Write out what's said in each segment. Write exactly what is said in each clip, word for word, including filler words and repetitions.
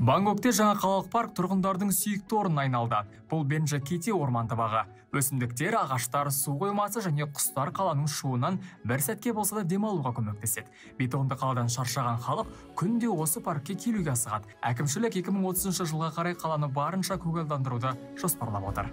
Бангкокте жаңа қалалық парк тұрғындардың сүйікті орнына айналды. Бұл Бенджакити орманды бағы. Өсімдіктер, ағаштар, су қоймасы және құстар қаланың шуынан бір сәтке болса да демалуға көмектеседі. Бетонды қаладан шаршаған халық күнде осы паркке келуге асығады. Әкімшілік екі мың отызыншы жылға қарай қаланы барынша көгалдандыруды жоспарлап отыр.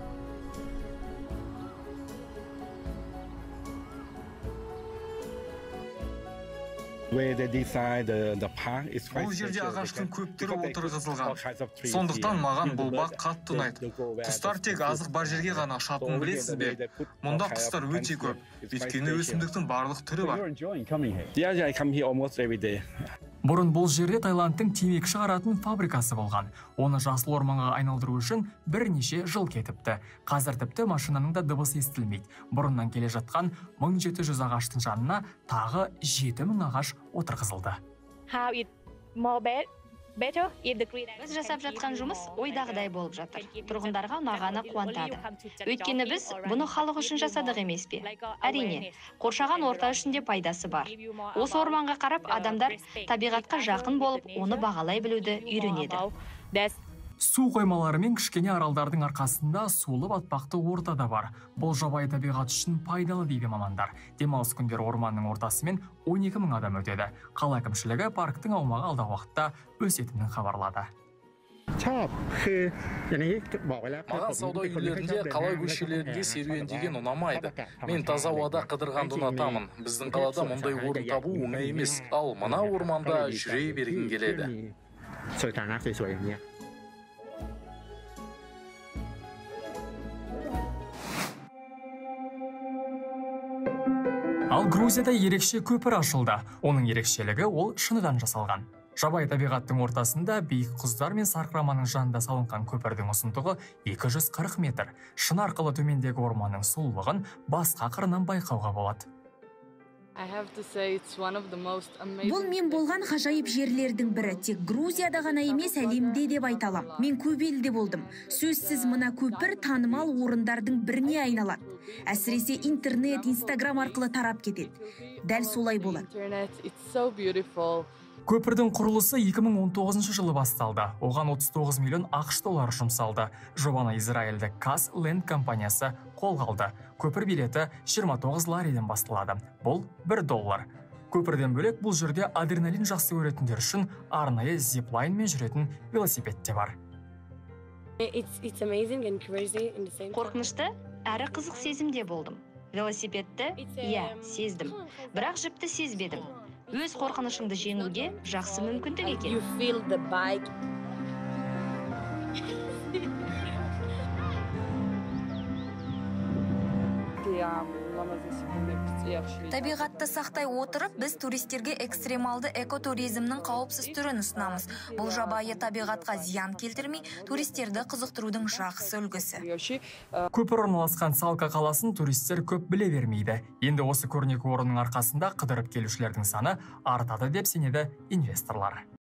Бұл жерде ағаштың көп түрі отырғызылған. Сондықтан маған бұл бақ қатты ұнайды. Құстар тек азық бар жерге ғана ұшатынын білесіз бе? Мұнда құстар өте көп, өйткені өсімдіктің барлық түрі бар. Бұрын бұл жерде Таиландтың темекі шығаратын фабрикасы болған. Оны жасыл орманға айналдыру үшін бірнеше жыл кетіпті. Қазір тіпті машинаның да дыбысы естілмейді. Бұрыннан келе жатқан мың жеті жүз ағаштың жанына тағы жеті мың ағаш отырғызылды. Біз жасап жатқан жұмыс ойдағыдай болып жатыр. Тұрғындарға ұнағаны қуантады. Өйткені біз бұны халық үшін жасадық емес пе? Әрине, қоршаған орта үшін де пайдасы бар. Осы орманға қарап, адамдар табиғатқа жақын болып, оны бағалай білуді үйренеді. Су қоймалары мен кішкене аралдардың арқасында сулы батпақты ортада бар. Бұл жабайы табиғат үшін пайдалы дейді мамандар. Демалыс күндері орманның ортасымен он екі мың адам өтеді. Қала әкімшілігі парктың аумағы алдағы уақытта өсетінін хабарлады. Маған сауда үйлерінде, қала көшелерінде серуендеген ұнамайды. Мен таза ауада қыдырғанды ұнатамын. Біздің қалада мұндай орын табу оңай емес. Ал мына орманда жүре бергім келеді. Ал Грузияда ерекше көпір ашылды. Оның ерекшелігі ол шыныдан жасалған. Жабайы табиғаттың ортасында биік құздар мен сарқыраманың жанында салынған көпірдің ұзындығы екі жүз қырық метр. Шыны арқылы төмендегі орманның сұлулығын басқа қырынан байқауға болады. Бұл мен болған ғажайып жерлердің бірі. Тек Грузияда ғана емес, әлемде деп айта аламын. Мен көп елде болдым. Сөзсіз мына көпір танымал орындардың біріне айналады. Әсіресе интернет, инстаграм арқылы тарап кетеді. Дәл солай болады. Көпірдің құрылысы екі мың он тоғызыншы жылы басталды. Оған отыз тоғыз миллион ақш доллары жұмсалды. Жобаны Израильдік Каз Ленд компаниясы қолға алды. Көпір билеті жиырма тоғыз лариден басталады. Бұл бір доллар. Көпірден бөлек бұл жерде адреналин жақсы көретіндер үшін арнайы зиплайнмен жүретін велосипед те бар. Қорқынышты әрі қызық сезімде болдым. Велосипедті, иә, сездім. Бірақ жіпті сезбедім. Өз қорқынышыңды жеңуге жақсы мүмкіндік екен. Табиғатты сақтай отырып, біз туристерге экстремалды экотуризмнің қауіпсіз түрін ұсынамыз. Бұл жабайы табиғатқа зиян келтірмей, туристерді қызықтырудың жақсы үлгісі. Көпір орналасқан Салка қаласын туристер көп біле бермейді. Енді осы көрнекі орынның арқасында қыдырып келушілердің саны артады деп сенеді инвесторлар.